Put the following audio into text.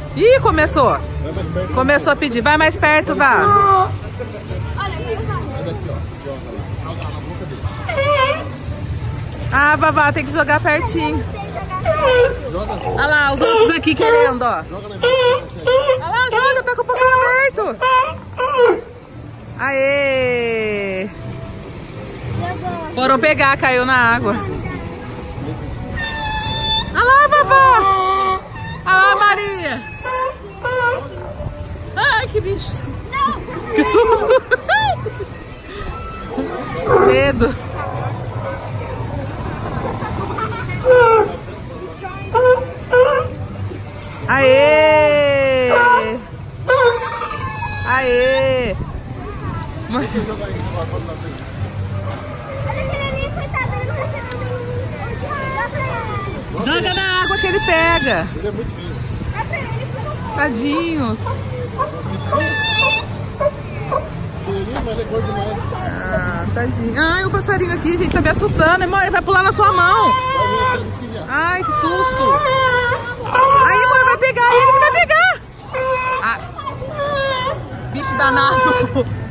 Ih, começou. Começou a pedir. Vai mais perto, vá. Ah, Vavá, tem que jogar pertinho. Olha lá, os outros aqui querendo, ó. Olha lá, joga, tá com o pouquinho aberto. Aê! Foram pegar, caiu na água. Olha lá, Vavá! Olha lá, Maria! Ai, que bicho! Que susto! Medo! Aê! Aê! Joga na água que ele pega. Ele é muito feio. Tadinhos. Mas é gordo demais. Ah, tadinho. Ai, o passarinho aqui, gente, tá me assustando. Amor, ele vai pular na sua mão. Ai, que susto. Aí, amor, vai pegar ele que vai pegar. Ah, bicho danado.